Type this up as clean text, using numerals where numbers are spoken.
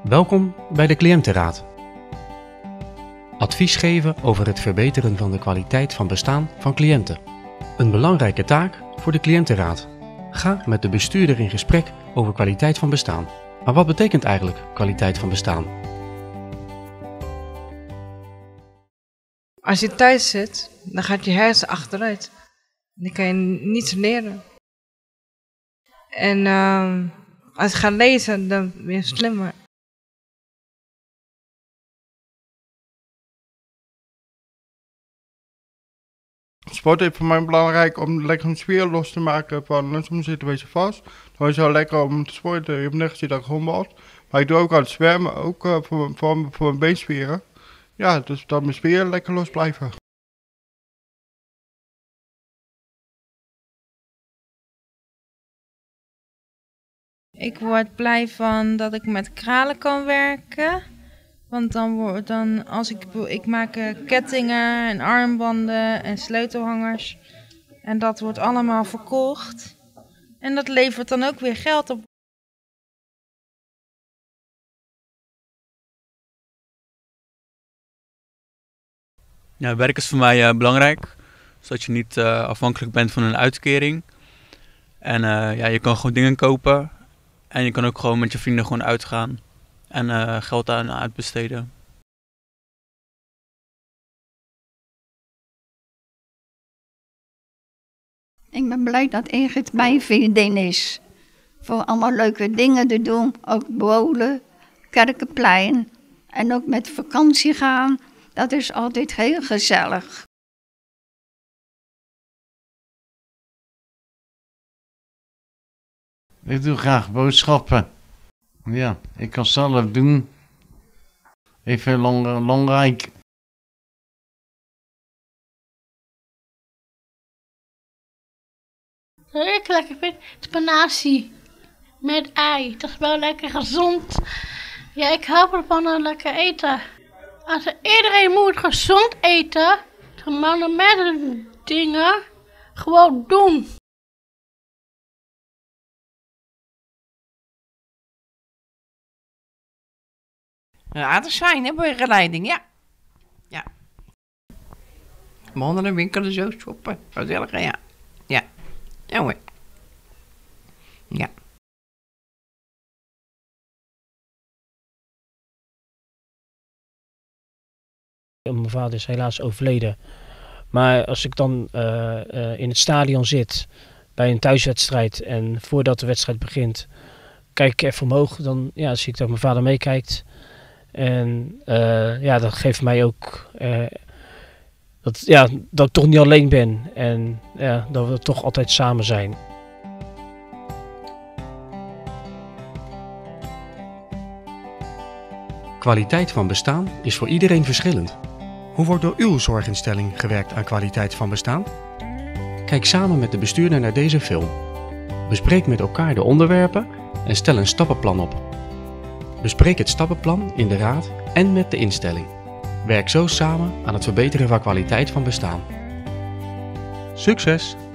Welkom bij de Cliëntenraad. Advies geven over het verbeteren van de kwaliteit van bestaan van cliënten. Een belangrijke taak voor de Cliëntenraad. Ga met de bestuurder in gesprek over kwaliteit van bestaan. Maar wat betekent eigenlijk kwaliteit van bestaan? Als je thuis zit, dan gaat je hersen achteruit. Dan kan je niets leren. En als je gaat lezen, dan ben je slimmer. Sport is voor mij belangrijk om lekker een spier los te maken. Soms zit een beetje vast. Dan is het wel lekker om te sporten. Je hebt net gezien dat ik grondbad. Maar ik doe ook aan het zwemmen, ook voor mijn beenspieren. Ja, dus dat mijn spieren lekker los blijven. Ik word blij van dat ik met kralen kan werken. Want ik maak kettingen en armbanden en sleutelhangers. En dat wordt allemaal verkocht. En dat levert dan ook weer geld op. Ja, werk is voor mij belangrijk. Zodat je niet afhankelijk bent van een uitkering. En je kan gewoon dingen kopen. En je kan ook gewoon met je vrienden gewoon uitgaan. En geld aan uitbesteden. Ik ben blij dat Ingrid mijn vriendin is. Voor allemaal leuke dingen te doen. Ook bowlen, Kerkenplein. En ook met vakantie gaan. Dat is altijd heel gezellig. Ik doe graag boodschappen. Ja, ik kan zelf doen. Ik vind het belangrijk. Wat ik lekker vind, spinazie met ei. Dat is wel lekker gezond. Ja, ik hou ervan lekker eten. Als iedereen moet gezond eten, maar de met dingen gewoon doen. Ja, dat is fijn, hè, begeleiding, ja. Ja. Mannen en winkelen zo shoppen. Gezellig, ja. Ja. Ja hoor. Ja. Mijn vader is helaas overleden. Maar als ik dan in het stadion zit bij een thuiswedstrijd en voordat de wedstrijd begint, kijk ik even omhoog, dan zie ik dat mijn vader meekijkt. En dat geeft mij ook dat ik toch niet alleen ben en dat we toch altijd samen zijn. Kwaliteit van bestaan is voor iedereen verschillend. Hoe wordt door uw zorginstelling gewerkt aan kwaliteit van bestaan? Kijk samen met de bestuurder naar deze film. Bespreek met elkaar de onderwerpen en stel een stappenplan op. Bespreek het stappenplan in de raad en met de instelling. Werk zo samen aan het verbeteren van kwaliteit van bestaan. Succes!